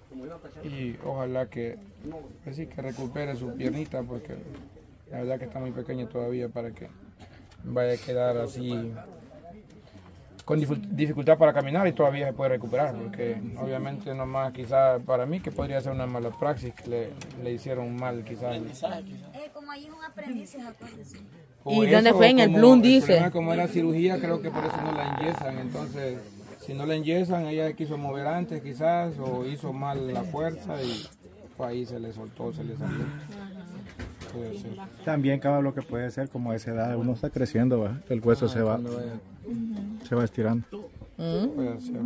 y ojalá que, pues sí, que recupere su piernita, porque la verdad que está muy pequeña todavía para que vaya a quedar así con dificultad para caminar, y todavía se puede recuperar, porque obviamente nomás quizás para mí que podría ser una mala praxis, que le hicieron mal quizás. Como ahí es un aprendizaje, acuérdese. ¿Y dónde fue? En el Bloom, dice. Como era cirugía, creo que por eso no la enyesan. Entonces, si no la enyesan, ella quiso mover antes quizás, o hizo mal la fuerza y pues ahí se le soltó, se le salió. Puede ser. También cada lo que puede ser, como a esa edad uno está creciendo, ¿verdad? El hueso se va estirando. Puede ser.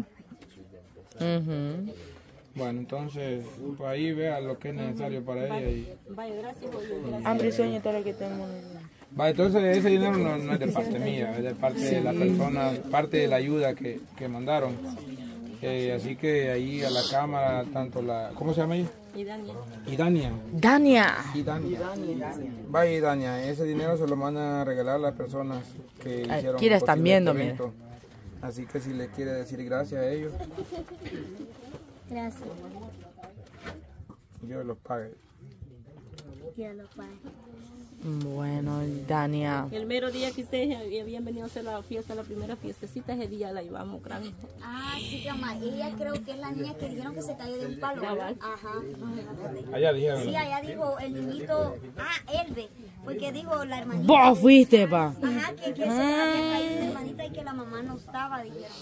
Bueno, entonces, pues ahí vea lo que es necesario para ella. Vaya, gracias. Hambre y sueño, todo lo que tenemos. Va, entonces ese dinero no es de parte mía, es de parte de la persona, parte de la ayuda que mandaron. Así que ahí a la cámara, tanto la... ¿Cómo se llama ella? Idania. Va, Idania, ese dinero se lo van a regalar a las personas que hicieron Kira están viendo, mira. Así que si le quiere decir gracias a ellos. Gracias. Dios los pague. Dios los pague. Bueno, Dania. El mero día que ustedes habían venido a hacer la fiesta, la primera fiestecita, ese día la llevamos grande. Ah, sí, mamá. Ella creo que es la niña que dijeron que se cayó de un palo. Ajá. Allá dijeron. Sí, allá dijo el niñito. Elbe. Porque dijo la hermanita. Vos fuiste, pa. Ajá, que se le había caído la hermanita y que la mamá no estaba, dijeron.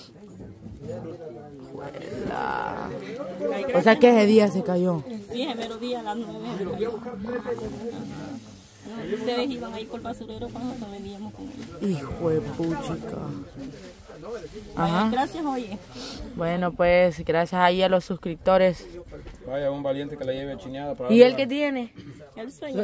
O sea que ese día se cayó. Sí, el mero día a las 9. Ustedes iban ahí por el basurero cuando nosotros veníamos con ellos. Hijo de puchica. Ajá. Gracias, oye. Bueno, pues gracias ahí a los suscriptores. Vaya, un valiente que la lleve chineada. ¿Y el que tiene? El sueño.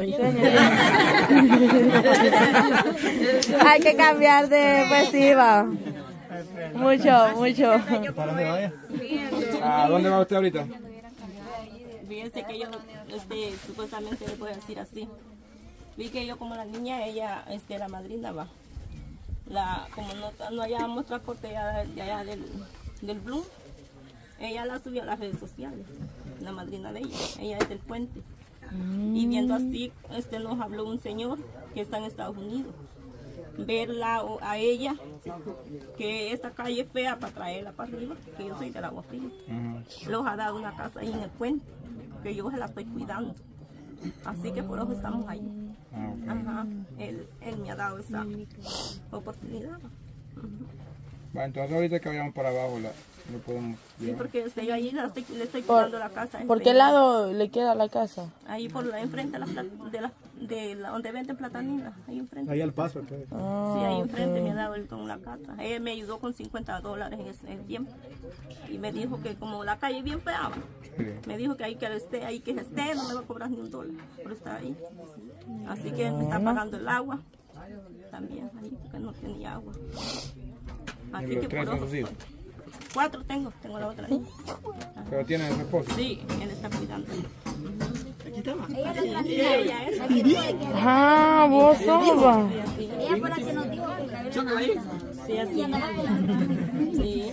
Hay que cambiar de pues mucho. ¿Para dónde vaya? ¿A dónde va usted ahorita? Fíjense que yo supuestamente le puedo decir así. Vi que yo como la niña, ella, la madrina va. Como no hallábamos transporte de allá del Bloom, ella la subió a las redes sociales, la madrina de ella es del puente. Y viendo así, nos habló un señor que está en Estados Unidos. Verla a ella, que esta calle es fea para traerla para arriba, que yo soy del Agua Fría. Los ha dado una casa ahí en el puente, que yo se la estoy cuidando. Así que por eso estamos ahí. Ajá, él me ha dado esa oportunidad. Va, entonces ahorita que vayamos para abajo lo podemos llevar. Sí, porque yo ahí le estoy cuidando la casa. ¿Por qué lado le queda la casa? Ahí por enfrente de donde venden plataninas, ahí enfrente. Ahí al paso. Sí, ahí enfrente me ha dado él con la casa. Él me ayudó con $50 en ese tiempo. Y me dijo que como la calle es bien fea, me dijo que ahí que esté, no me va a cobrar ni $1 por estar ahí. Así que me está pagando el agua también ahí, porque no tenía agua. Así que por eso, 4 tengo la otra ahí. ¿Pero tiene su esposo? Sí, él está cuidando. Aquí está. Ella es. Ah, vos sos. Ella fue la que nos dijo que cayó la hermanita. Sí, así. Sí.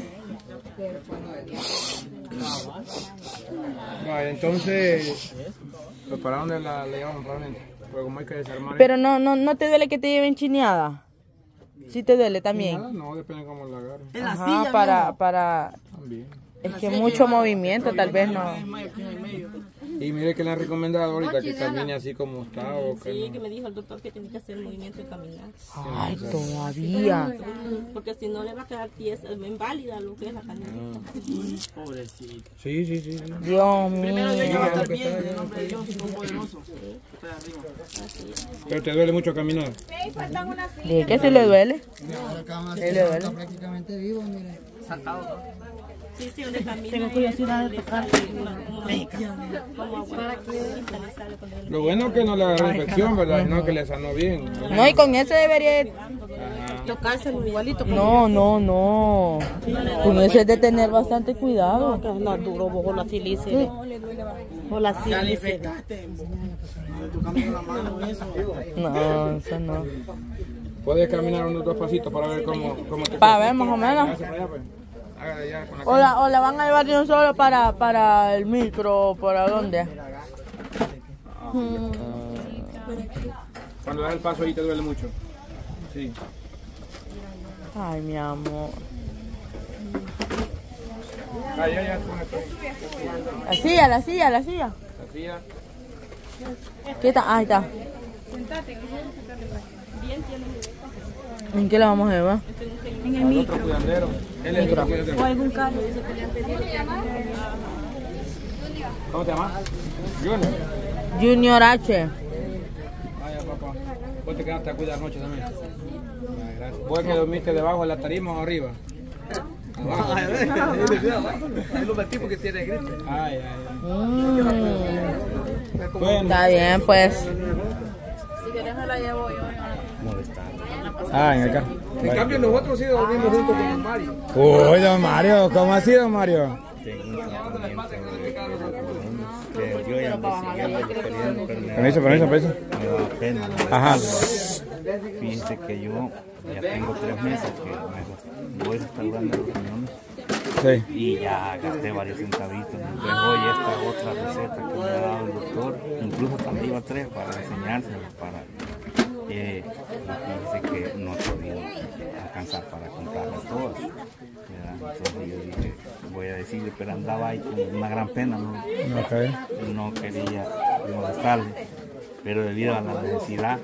Vale, entonces, pues, ¿para dónde la llevamos realmente? Pues como hay que desarmar. Pero no te duele que te lleven chineada. Sí te duele también. Nada, no, depende cómo la agarren. Ajá, para También. es que mucho movimiento, tal vez no. Y mire que le han recomendado ahorita que camine así como está. O que sí, no. que me dijo el doctor que tenía que hacer el movimiento de caminar. Ay, todavía. Porque si no le va a quedar inválida lo que es la canilita. Pobrecito. Sí. Dios mío. Primero ella va a estar bien, en nombre de Dios, poderoso. Pero te duele mucho caminar. ¿De qué se le duele? No, ¿Qué le duele? prácticamente vivo, mire. Sacado. Sí, donde camina. Tengo curiosidad de tocar. Lo bueno es que no le agarró infección, ¿verdad? Sino que le sanó bien. No, y con eso debería tocarse igualito. No. Con eso es de tener bastante cuidado. No, duro, o la silice. O la silice. No, eso no. Puedes caminar unos 2 pasitos para ver cómo te Para ver más o menos. Hágale ya con la O la van a llevar de un solo para el micro, ¿para dónde? Cuando das el paso ahí te duele mucho. Sí. Ay, mi amor. Ah, ya, con esto. La silla. La silla. ¿Qué está? Ahí está. ¿En qué la vamos a llevar? Al otro cuidandero. Él es el otro cuidandero. O algún carro. ¿Cómo te llamas? Junior. Junior H. Vaya, papá. Vos te quedaste a cuidar noche también. Ay, gracias. ¿Vos que dormiste debajo de la tarima o arriba? Abajo. Ahí lo metí porque tiene gripe. Ay. Bueno. Está bien, pues. Si querés me la llevo yo. Ah, en el carro. En cambio, nosotros sí dormimos juntos con Mario. Uy, don Mario, ¿cómo ha sido, Mario? Yo ya ando siguiendo el periodo, pero Permiso. me da pena. Ajá. Fíjense que yo ya tengo 3 meses que me voy restaurando los riñones Sí. y ya gasté varios centavitos. Entonces hoy esta otra receta que me ha dado el doctor, incluso también iba 3 para enseñárselos, fíjense que no he podido alcanzar para comprarlas todas. Entonces yo dije, voy a decirle, pero andaba ahí con una gran pena, no quería molestarle, pero debido a la necesidad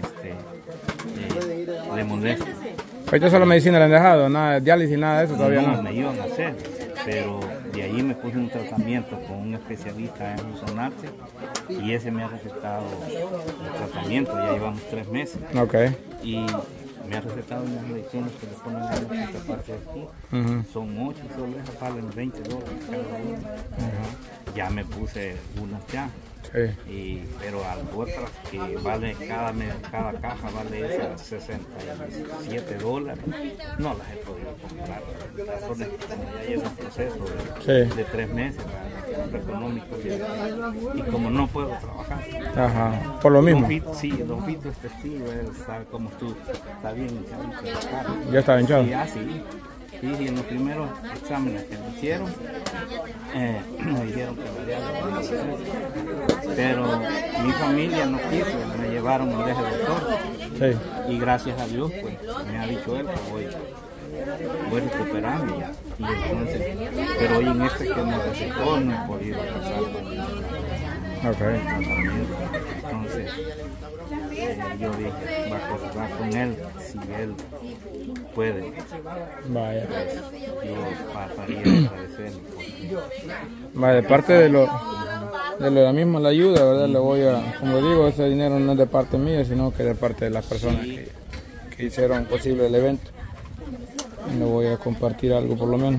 le molesto. Ahorita solo medicina le han dejado, nada de diálisis, nada de eso todavía no. Me iban a hacer, pero de ahí me puse un tratamiento con un especialista en Usonarte y ese me ha recetado el tratamiento, ya llevamos 3 meses. Ok. Y me ha recetado unas medicinas que le ponen en esta parte de aquí. Son 8, solo esas valen $20 cada una. Ya me puse unas ya. Sí. Pero otras que vale cada caja vale esas $67, no las he podido comprar. Las razones que como ya llevo un proceso de 3 meses, económico y como no puedo trabajar. Ajá. Por lo mismo. Don Vito es testigo, él sabe cómo tú está bien hinchado. Ya está hinchado. Sí, en los primeros exámenes que me hicieron, me dijeron que valía la pena, pero mi familia no quiso, me llevaron al doctor. Sí. Y gracias a Dios, pues, me ha dicho él que voy recuperando ya. Y entonces, pero hoy en este que me recetó no he podido pasar el tratamiento. Entonces, yo dije, va con él, si él puede. Vaya. Yo pasaría a agradecerle. Vaya, de parte de la misma la ayuda, ¿verdad? Le voy a, como digo, ese dinero no es de parte mía, sino que de parte de las personas que hicieron posible el evento. Le voy a compartir algo por lo menos.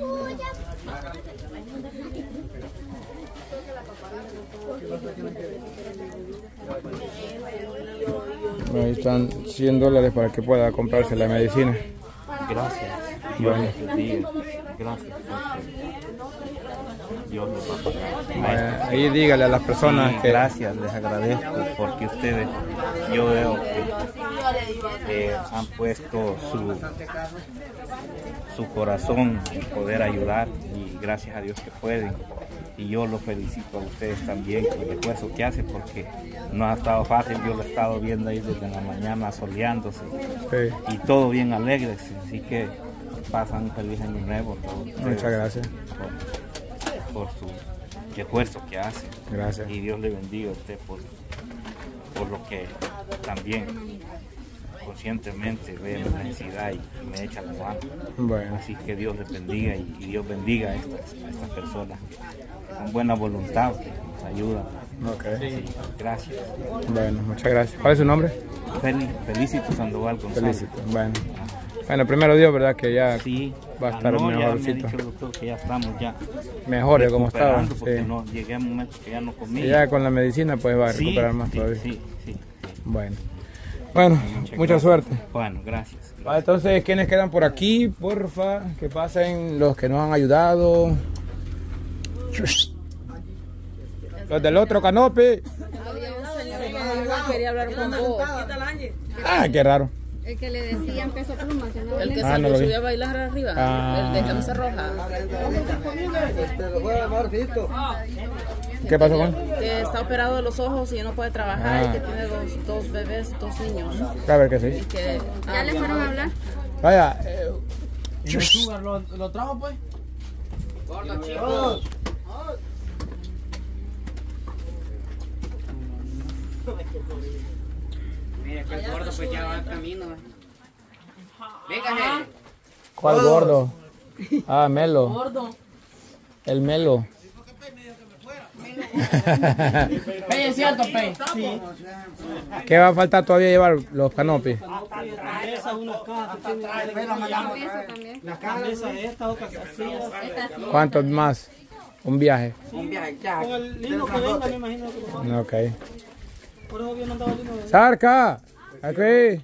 Ahí están $100 para que pueda comprarse la medicina. Gracias. Bueno. Gracias. Dios les va a pagar. Ahí dígale a las personas que... Gracias, les agradezco porque ustedes, yo veo que han puesto su corazón en poder ayudar y gracias a Dios que pueden. Y yo los felicito a ustedes también por el esfuerzo que hacen porque no ha estado fácil, yo lo he estado viendo ahí desde la mañana soleándose y todo bien alegre, así que pasan un feliz año nuevo. Muchas gracias. Por su esfuerzo que hacen. Gracias. Y Dios le bendiga a usted por lo que también conscientemente ve la necesidad y me echa la mano. Bueno. Así que Dios les bendiga y Dios bendiga a estas personas con buena voluntad que nos ayudan. Okay. Sí, gracias. Bueno, muchas gracias. ¿Cuál es su nombre? Felicito Sandoval González. Felicito. Bueno, primero Dios, ¿verdad? Que ya sí, va a estar mejorcito. Ya me ha dicho el doctor que ya estamos ya mejor de como estaba. Porque no, llegué a un momento que ya no comía. Y ya con la medicina pues va a recuperar más todavía. Sí. Bueno, mucha suerte. Bueno, gracias. Entonces, ¿quiénes quedan por aquí? Porfa, que pasen los que nos han ayudado. Los del otro canope. Quería hablar con vos. Ah, qué raro. El que le decían Peso Pluma. Que no El que Ah, no lo vi. subió a bailar arriba, Ah. el de camisa roja. ¿Qué pasó con? Que está operado de los ojos y ya no puede trabajar Ah. y que tiene dos bebés, 2 niños. A ver qué se Y dice. que, ¿Ya le fueron a hablar? Vaya, ¿Lo trajo pues? Mira que el gordo pues ya va en camino. Véngase. ¿cuál gordo? Ah, Melo. gordo. El Melo. Pey, es cierto, Pey. ¿Qué va a faltar todavía llevar los canopis? ¿Cuántos más? Un viaje. Un viaje ya. Con el lindo que venga, me imagino que Ok. por eso había mandado el lindo. ¡Sarca! Aquí.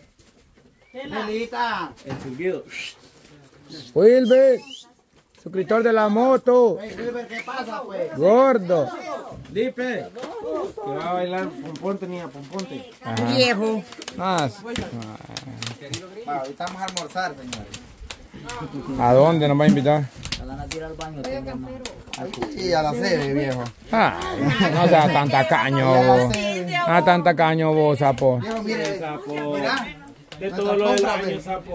Melita. El silbido. Wilber. Suscriptor de la moto. ¿Qué pasa pues? Gordo. Dipe. Que va a bailar pomponte ni a pomponte. Ajá. Viejo. Más. Ahorita vamos a almorzar, señores. ¿A dónde nos va a invitar? Se van a tirar al baño. Aquí a la sede, viejo. Ay, no sea tan tacaño. No tan tacaño vos, sapo. Viejo, mire. Mira. De todo lo del año, sapo.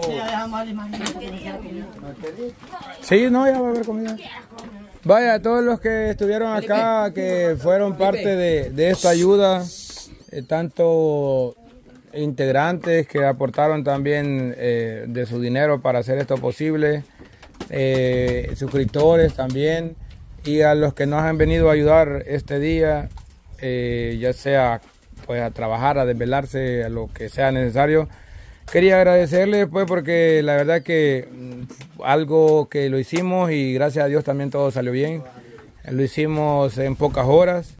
Sí, no, ya va a haber comida. Vaya, a todos los que estuvieron acá, que fueron parte de esta ayuda, tanto integrantes que aportaron también de su dinero para hacer esto posible, suscriptores también, y a los que nos han venido a ayudar este día, ya sea pues a trabajar, a desvelarse, a lo que sea necesario. Quería agradecerles pues porque la verdad que algo que lo hicimos y gracias a Dios también todo salió bien. Lo hicimos en pocas horas.